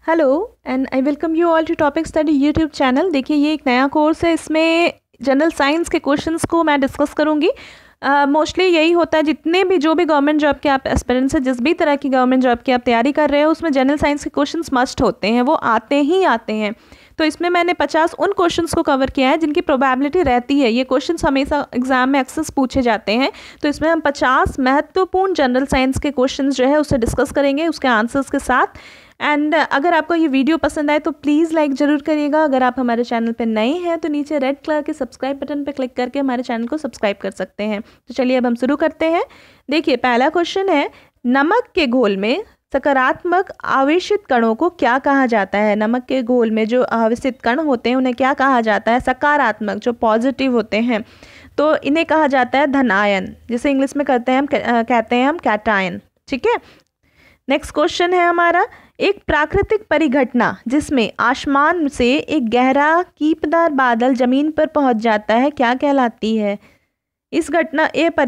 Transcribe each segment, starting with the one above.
Hello and I welcome you all to topic study YouTube channel. देखिए ये एक नया कोर्स है, इसमें जनरल साइंस के क्वेश्चंस को मैं डिस्कस करूंगी। मोस्टली यही होता है, जितने भी जो भी गवर्नमेंट जॉब के आप एस्पिरेंट्स हैं, जिस भी तरह की गवर्नमेंट जॉब की आप तैयारी कर रहे हो, उसमें जनरल साइंस के क्वेश्चंस मस्ट होते हैं, वो आते ही आते हैं। तो इसमें मैंने 50 उन क्वेश्चंस को कवर किया है जिनकी प्रोबेबिलिटी रहती है। ये क्वेश्चंस हमेशा एग्जाम में अक्सर पूछे जाते हैं, तो इसमें हम 50 महत्वपूर्ण जनरल साइंस के क्वेश्चंस जो है उसे डिस्कस करेंगे उसके आंसर्स के साथ। एंड अगर आपको ये वीडियो पसंद आए तो प्लीज़ लाइक ज़रूर करिएगा। अगर आप हमारे चैनल पर नए हैं तो नीचे रेड कलर के सब्सक्राइब बटन पर क्लिक करके हमारे चैनल को सब्सक्राइब कर सकते हैं। तो चलिए अब हम शुरू करते हैं। देखिए पहला क्वेश्चन है, नमक के घोल में सकारात्मक आवेशित कणों को क्या कहा जाता है? नमक के घोल में जो आवेशित कण होते हैं उन्हें क्या कहा जाता है? सकारात्मक, जो पॉजिटिव होते हैं, तो इन्हें कहा जाता है धनायन, जिसे इंग्लिश में कहते हैं हम कैटायन। ठीक है। नेक्स्ट क्वेश्चन है हमारा, एक प्राकृतिक परिघटना जिसमें आसमान से एक गहरा कीपदार बादल जमीन पर पहुंच जाता है क्या कहलाती है? इस घटना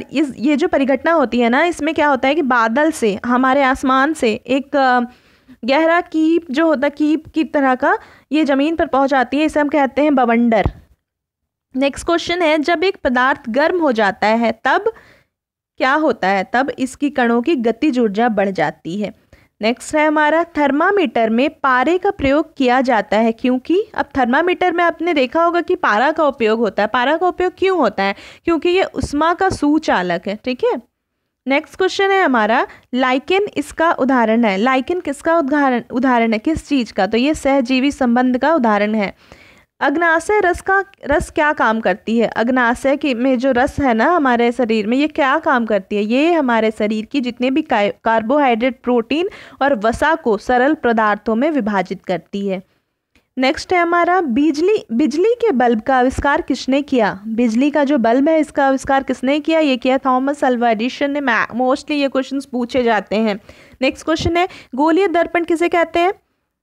ये जो परिघटना होती है ना, इसमें क्या होता है कि बादल से, हमारे आसमान से एक गहरा कीप जो होता है, कीप की तरह का, ये जमीन पर पहुंच जाती है, इसे हम कहते हैं बवंडर। नेक्स्ट क्वेश्चन है, जब एक पदार्थ गर्म हो जाता है तब क्या होता है? तब इसकी कणों की गतिज ऊर्जा बढ़ जाती है। नेक्स्ट है हमारा, थर्मामीटर में पारे का प्रयोग किया जाता है क्योंकि? अब थर्मामीटर में आपने देखा होगा कि पारा का उपयोग होता है। पारा का उपयोग क्यों होता है? क्योंकि ये उष्मा का सुचालक है। ठीक है। नेक्स्ट क्वेश्चन है हमारा, लाइकेन इसका उदाहरण है। लाइकेन किसका उदाहरण है? किस चीज का? तो ये सहजीवी संबंध का उदाहरण है। अग्नाशय रस क्या काम करती है? अग्नाशय की में जो रस है ना हमारे शरीर में, ये क्या काम करती है? ये हमारे शरीर की जितने भी कार्बोहाइड्रेट, प्रोटीन और वसा को सरल पदार्थों में विभाजित करती है। नेक्स्ट है हमारा, बिजली के बल्ब का आविष्कार किसने किया? बिजली का जो बल्ब है इसका आविष्कार किसने किया? ये किया थॉमस अल्वा एडिसन ने। मोस्टली ये क्वेश्चंस पूछे जाते हैं। नेक्स्ट क्वेश्चन है, गोलीय दर्पण किसे कहते हैं?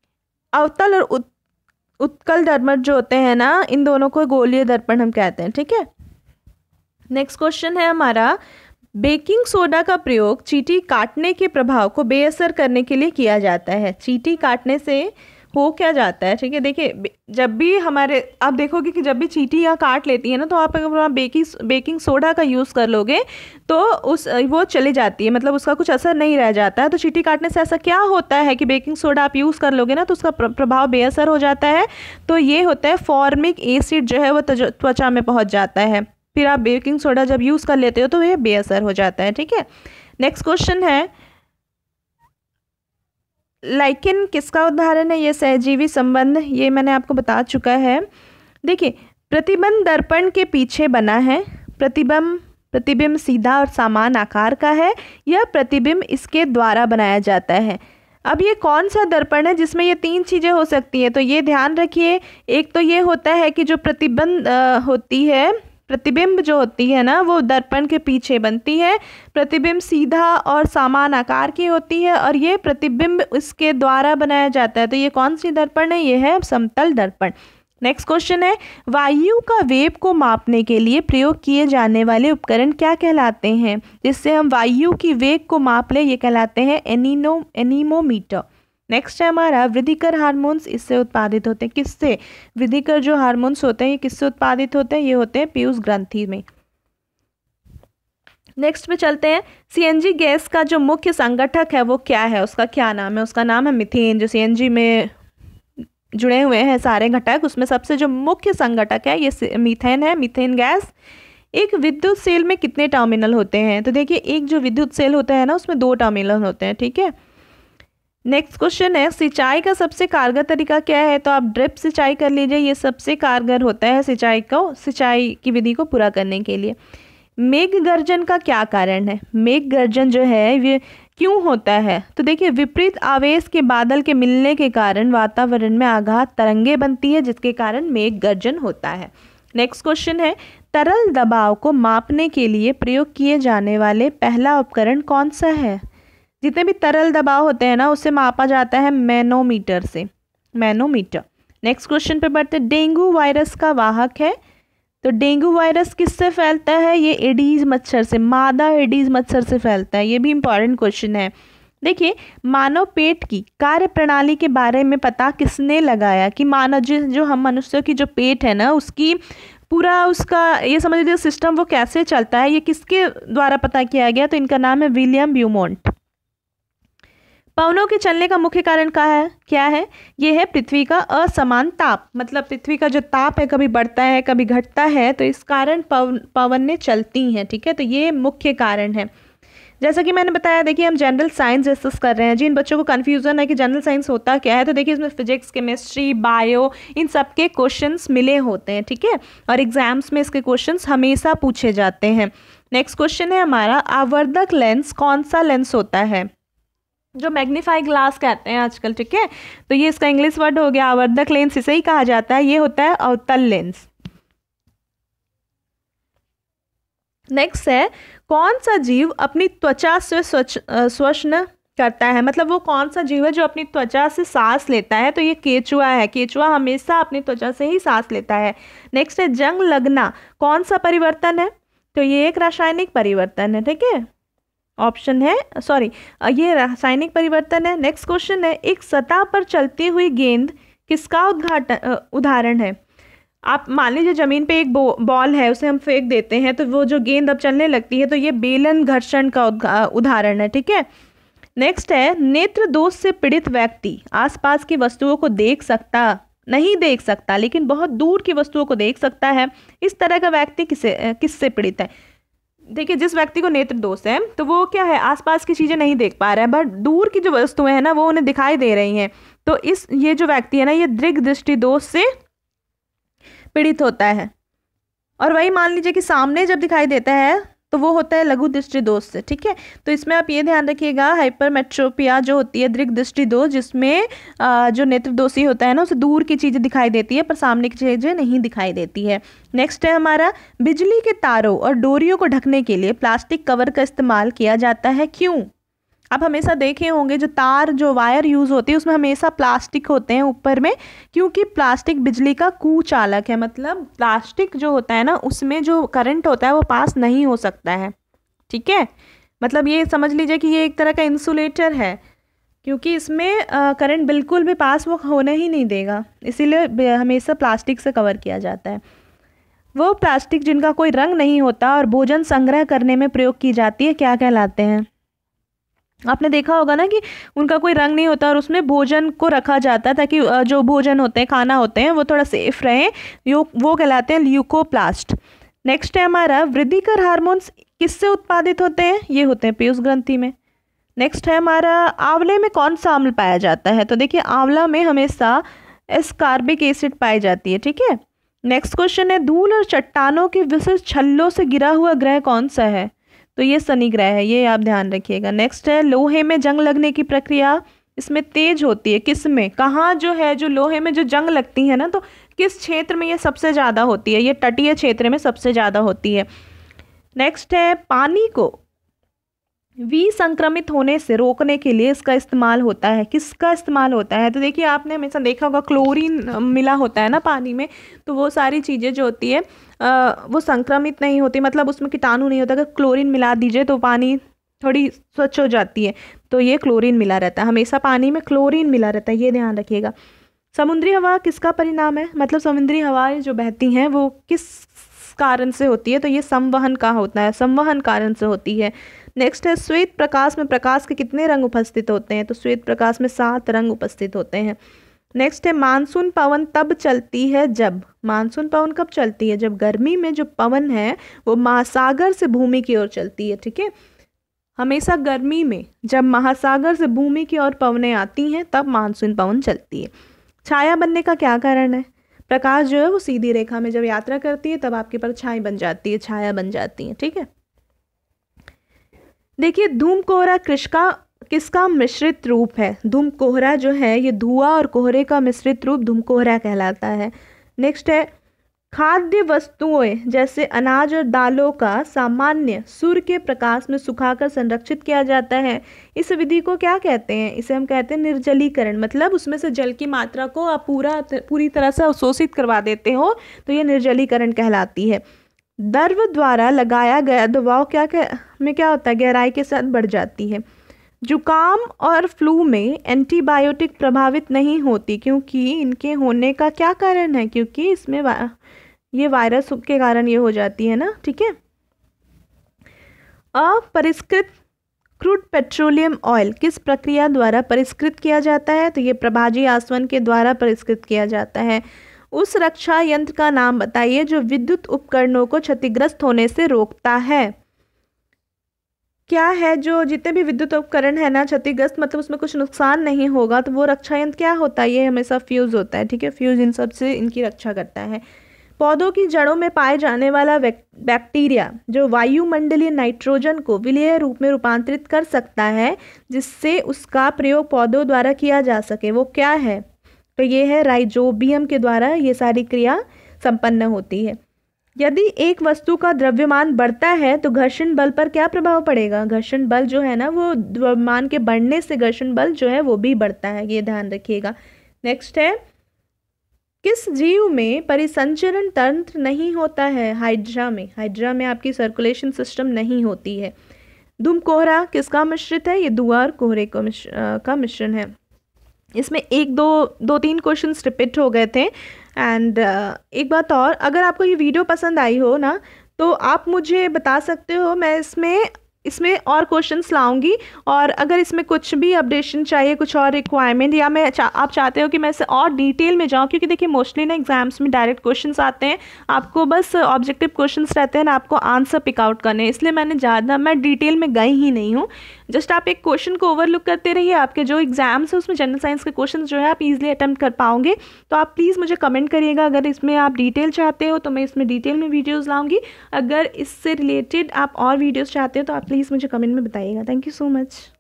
अवतल और उत्तल दर्पण जो होते हैं ना, इन दोनों को गोलीय दर्पण हम कहते हैं। ठीक है। नेक्स्ट क्वेश्चन है हमारा, बेकिंग सोडा का प्रयोग चींटी काटने के प्रभाव को बेअसर करने के लिए किया जाता है। चींटी काटने से हो क्या जाता है? ठीक है। देखिए जब भी हमारे, आप देखोगे कि जब भी चींटी या काट लेती है ना, तो आप अगर बेकिंग सोडा का यूज़ कर लोगे तो वो चली जाती है, मतलब उसका कुछ असर नहीं रह जाता है। तो चींटी काटने से ऐसा क्या होता है कि बेकिंग सोडा आप यूज़ कर लोगे ना तो उसका प्रभाव बेअसर हो जाता है। तो ये होता है फॉर्मिक एसिड जो है वो त्वचा में पहुँच जाता है। फिर आप बेकिंग सोडा जब यूज़ कर लेते हो तो ये बेअसर हो जाता है। ठीक है। नेक्स्ट क्वेश्चन है, लाइकेन किसका उदाहरण है? ये सहजीवी संबंध, ये मैंने आपको बता चुका है। देखिए प्रतिबिंब दर्पण के पीछे बना है। प्रतिबिंब सीधा और समान आकार का है। यह प्रतिबिंब इसके द्वारा बनाया जाता है। अब ये कौन सा दर्पण है जिसमें ये तीन चीज़ें हो सकती हैं? तो ये ध्यान रखिए, एक तो ये होता है कि जो प्रतिबिंब जो होती है ना, वो दर्पण के पीछे बनती है। प्रतिबिंब सीधा और समान आकार की होती है और ये प्रतिबिंब इसके द्वारा बनाया जाता है। तो ये कौन सी दर्पण है? ये है समतल दर्पण। नेक्स्ट क्वेश्चन है, वायु का वेग को मापने के लिए प्रयोग किए जाने वाले उपकरण क्या कहलाते हैं? जिससे हम वायु की वेग को माप ले, ये कहलाते हैं एनीमोमीटर। नेक्स्ट है हमारा, वृद्धिकर हार्मोन्स इससे उत्पादित होते हैं। किससे? वृद्धिकर जो हार्मोन्स होते हैं ये किससे उत्पादित होते हैं? ये होते हैं पीयूष ग्रंथि में। नेक्स्ट पे चलते हैं, सीएनजी गैस का जो मुख्य संगठक है वो क्या है? उसका क्या नाम है? उसका नाम है मीथेन। जो सीएनजी में जुड़े हुए हैं सारे घटक, उसमें सबसे जो मुख्य संगठक है ये मीथेन है, मीथेन गैस। एक विद्युत सेल में कितने टर्मिनल होते हैं? तो देखिए एक जो विद्युत सेल होता है ना, उसमें 2 टर्मिनल होते हैं। ठीक है। नेक्स्ट क्वेश्चन है, सिंचाई का सबसे कारगर तरीका क्या है? तो आप ड्रिप सिंचाई कर लीजिए, ये सबसे कारगर होता है सिंचाई की विधि को पूरा करने के लिए। मेघ गर्जन का क्या कारण है? मेघ गर्जन जो है ये क्यों होता है? तो देखिए विपरीत आवेश के बादल के मिलने के कारण वातावरण में आघात तरंगे बनती है, जिसके कारण मेघ गर्जन होता है। नेक्स्ट क्वेश्चन है, तरल दबाव को मापने के लिए प्रयोग किए जाने वाले पहला उपकरण कौन सा है? जितने भी तरल दबाव होते हैं ना उसे मापा जाता है मैनोमीटर से, मैनोमीटर। नेक्स्ट क्वेश्चन पे बढ़ते, डेंगू वायरस का वाहक है। तो डेंगू वायरस किससे फैलता है? ये एडीज मच्छर से, मादा एडीज मच्छर से फैलता है। ये भी इंपॉर्टेंट क्वेश्चन है। देखिए, मानव पेट की कार्य प्रणाली के बारे में पता किसने लगाया कि मानव जो हम मनुष्यों की जो पेट है ना, उसकी पूरा उसका ये समझ लीजिए सिस्टम वो कैसे चलता है, ये किसके द्वारा पता किया गया? तो इनका नाम है विलियम ब्यूमोंट। पवनों के चलने का मुख्य कारण क्या है? ये है पृथ्वी का असमान ताप। मतलब पृथ्वी का जो ताप है कभी बढ़ता है कभी घटता है, तो इस कारण पवनें चलती हैं। ठीक है, तो ये मुख्य कारण है। जैसा कि मैंने बताया, देखिए हम जनरल साइंस डिस्कस कर रहे हैं। जिन बच्चों को कन्फ्यूजन है कि जनरल साइंस होता क्या है, तो देखिए इसमें फिजिक्स, केमिस्ट्री, बायो, इन सब के क्वेश्चंस मिले होते हैं। ठीक है, और एग्जाम्स में इसके क्वेश्चंस हमेशा पूछे जाते हैं। नेक्स्ट क्वेश्चन है हमारा, आवर्धक लेंस कौन सा लेंस होता है? जो मैग्नीफाई ग्लास कहते हैं आजकल। ठीक है, तो ये इसका इंग्लिश वर्ड हो गया आवर्धक लेंस, इसे ही कहा जाता है। ये होता है अवतल लेंस। नेक्स्ट है, कौन सा जीव अपनी त्वचा से श्वसन करता है? मतलब वो कौन सा जीव है जो अपनी त्वचा से सांस लेता है? तो ये केचुआ है। केचुआ हमेशा अपनी त्वचा से ही सांस लेता है। नेक्स्ट है, जंग लगना कौन सा परिवर्तन है? तो ये एक रासायनिक परिवर्तन है। ठीक है, ऑप्शन है, सॉरी, ये रासायनिक परिवर्तन है। नेक्स्ट क्वेश्चन है, एक सतह पर चलती हुई गेंद किसका उदाहरण है? आप मान लीजिए जमीन पे एक बॉल है, उसे हम फेंक देते हैं, तो वो जो गेंद अब चलने लगती है, तो ये बेलन घर्षण का उदाहरण है। ठीक है, नेक्स्ट है, नेत्र दोष से पीड़ित व्यक्ति आसपास की वस्तुओं को नहीं देख सकता लेकिन बहुत दूर की वस्तुओं को देख सकता है। इस तरह का व्यक्ति किससे पीड़ित है? देखिए, जिस व्यक्ति को नेत्र दोष है तो वो क्या है, आसपास की चीजें नहीं देख पा रहा है, बट दूर की जो वस्तुएं हैं ना वो उन्हें दिखाई दे रही हैं। तो ये जो व्यक्ति है ना, ये दृग दृष्टि दोष से पीड़ित होता है। और वही मान लीजिए कि सामने जब दिखाई देता है तो वो होता है लघु दृष्टि दोष से। ठीक है, तो इसमें आप ये ध्यान रखिएगा, हाइपरमेट्रोपिया जो होती है दृग दृष्टि दोष, जिसमें जो नेत्र दोषी होता है ना, उसे दूर की चीजें दिखाई देती है पर सामने की चीजें नहीं दिखाई देती है। नेक्स्ट है हमारा, बिजली के तारों और डोरियों को ढकने के लिए प्लास्टिक कवर का इस्तेमाल किया जाता है, क्यों? आप हमेशा देखे होंगे जो तार, जो वायर यूज़ होती है उसमें हमेशा प्लास्टिक होते हैं ऊपर में, क्योंकि प्लास्टिक बिजली का कुचालक है। मतलब प्लास्टिक जो होता है ना, उसमें जो करंट होता है वो पास नहीं हो सकता है। ठीक है, मतलब ये समझ लीजिए कि ये एक तरह का इंसुलेटर है, क्योंकि इसमें करंट बिल्कुल भी पास वो होने ही नहीं देगा, इसीलिए हमेशा प्लास्टिक से कवर किया जाता है। वो प्लास्टिक जिनका कोई रंग नहीं होता और भोजन संग्रह करने में प्रयोग की जाती है, क्या कहलाते हैं? आपने देखा होगा ना कि उनका कोई रंग नहीं होता और उसमें भोजन को रखा जाता है ताकि जो भोजन होते हैं, खाना होते हैं, वो थोड़ा सेफ रहे। वो कहलाते हैं ल्यूकोप्लास्ट। नेक्स्ट है हमारा, वृद्धिकर हार्मोन्स किससे उत्पादित होते हैं? ये होते हैं पीयूष ग्रंथि में। नेक्स्ट है हमारा, आंवले में कौन सा अम्ल पाया जाता है? तो देखिए, आंवला में हमेशा एस्कार्बिक एसिड पाई जाती है। ठीक है, नेक्स्ट क्वेश्चन है, धूल और चट्टानों के विशेष छल्लों से गिरा हुआ ग्रह कौन सा है? तो ये शनि ग्रह है, ये आप ध्यान रखिएगा। नेक्स्ट है, लोहे में जंग लगने की प्रक्रिया इसमें तेज होती है, किस में? कहाँ जो है, जो लोहे में जो जंग लगती है ना, तो किस क्षेत्र में ये सबसे ज़्यादा होती है? ये तटीय क्षेत्र में सबसे ज़्यादा होती है। नेक्स्ट है, पानी को विसंक्रमित होने से रोकने के लिए इसका इस्तेमाल होता है, किसका इस्तेमाल होता है? तो देखिए, आपने हमेशा देखा होगा क्लोरीन मिला होता है ना पानी में, तो वो सारी चीज़ें जो होती है वो संक्रमित नहीं होती, मतलब उसमें कीटाणु नहीं होता। अगर क्लोरीन मिला दीजिए तो पानी थोड़ी स्वच्छ हो जाती है, तो ये क्लोरीन मिला रहता है, हमेशा पानी में क्लोरीन मिला रहता है, ये ध्यान रखिएगा। समुद्री हवा किसका परिणाम है? मतलब समुद्री हवाएं जो बहती हैं वो किस कारण से होती है? तो ये संवहन का होता है, संवहन कारण से होती है। नेक्स्ट है, श्वेत प्रकाश में प्रकाश के कितने रंग उपस्थित होते हैं? तो श्वेत प्रकाश में 7 रंग उपस्थित होते हैं। नेक्स्ट है, मानसून पवन तब चलती है जब, मानसून पवन कब चलती है? जब गर्मी में जो पवन है वो महासागर से भूमि की ओर चलती है। ठीक है, हमेशा गर्मी में जब महासागर से भूमि की ओर पवनें आती हैं तब मानसून पवन चलती है। छाया बनने का क्या कारण है? प्रकाश जो है वो सीधी रेखा में जब यात्रा करती है तब आपके परछाई बन जाती है, छाया बन जाती है। ठीक है, देखिए, धूम कोहरा किसका मिश्रित रूप है? धूम कोहरा जो है ये धुआं और कोहरे का मिश्रित रूप धूम कोहरा कहलाता है। नेक्स्ट है, खाद्य वस्तुएं जैसे अनाज और दालों का सामान्य सूर्य के प्रकाश में सुखाकर संरक्षित किया जाता है। इस विधि को क्या कहते हैं? इसे हम कहते हैं निर्जलीकरण। मतलब उसमें से जल की मात्रा को आप पूरी तरह से अवशोषित करवा देते हो, तो ये निर्जलीकरण कहलाती है। द्रव द्वारा लगाया गया दबाव क्या होता है? गहराई के साथ बढ़ जाती है। जुकाम और फ्लू में एंटीबायोटिक प्रभावित नहीं होती क्योंकि इनके होने का क्या कारण है, क्योंकि इसमें ये वायरस के कारण ये हो जाती है ना, ठीक है। अपरिष्कृत क्रूड पेट्रोलियम ऑयल किस प्रक्रिया द्वारा परिष्कृत किया जाता है, तो ये प्रभाजी आसवन के द्वारा परिष्कृत किया जाता है। उस रक्षा यंत्र का नाम बताइए जो विद्युत उपकरणों को क्षतिग्रस्त होने से रोकता है। क्या है जो जितने भी विद्युत उपकरण है ना क्षतिग्रस्त, मतलब उसमें कुछ नुकसान नहीं होगा, तो वो रक्षा यंत्र क्या होता है, ये हमेशा फ्यूज़ होता है, ठीक है। फ्यूज़ इन सब से इनकी रक्षा करता है। पौधों की जड़ों में पाए जाने वाला बैक्टीरिया जो वायुमंडलीय नाइट्रोजन को विलेय रूप में रूपांतरित कर सकता है जिससे उसका प्रयोग पौधों द्वारा किया जा सके, वो क्या है, तो ये है राइजोबियम के द्वारा ये सारी क्रिया संपन्न होती है। यदि एक वस्तु का द्रव्यमान बढ़ता है तो घर्षण बल पर क्या प्रभाव पड़ेगा, घर्षण बल जो है ना वो द्रव्यमान के बढ़ने से घर्षण बल जो है वो भी बढ़ता है, ये ध्यान रखिएगा। नेक्स्ट है, किस जीव में परिसंचरण तंत्र नहीं होता है, हाइड्रा में आपकी सर्कुलेशन सिस्टम नहीं होती है। धूम कोहरा किसका मिश्रित है, ये धुआं और कोहरे का मिश्रण है। इसमें दो तीन क्वेश्चंस रिपीट हो गए थे। एंड एक बात और, अगर आपको ये वीडियो पसंद आई हो ना तो आप मुझे बता सकते हो, मैं इसमें और क्वेश्चंस लाऊंगी। और अगर इसमें कुछ भी अपडेशन चाहिए, कुछ और रिक्वायरमेंट, या आप चाहते हो कि मैं इसे और डिटेल में जाऊं, क्योंकि देखिए मोस्टली ना एग्जाम्स में डायरेक्ट क्वेश्चंस आते हैं, आपको बस ऑब्जेक्टिव क्वेश्चंस रहते हैं ना, आपको आंसर पिक आउट करने, इसलिए मैं डिटेल में गई ही नहीं हूँ। जस्ट आप एक क्वेश्चन को ओवरलुक करते रहिए, आपके जो एग्जाम्स है उसमें जनरल साइंस के क्वेश्चन जो है आप इजीली अटेम्प्ट कर पाओगे। तो आप प्लीज़ मुझे कमेंट करिएगा, अगर इसमें आप डिटेल चाहते हो तो मैं इसमें डिटेल में वीडियोज़ लाऊंगी। अगर इससे रिलेटेड आप और वीडियोज़ चाहते हो तो आप प्लीज़ मुझे कमेंट में बताइएगा। Thank you so much.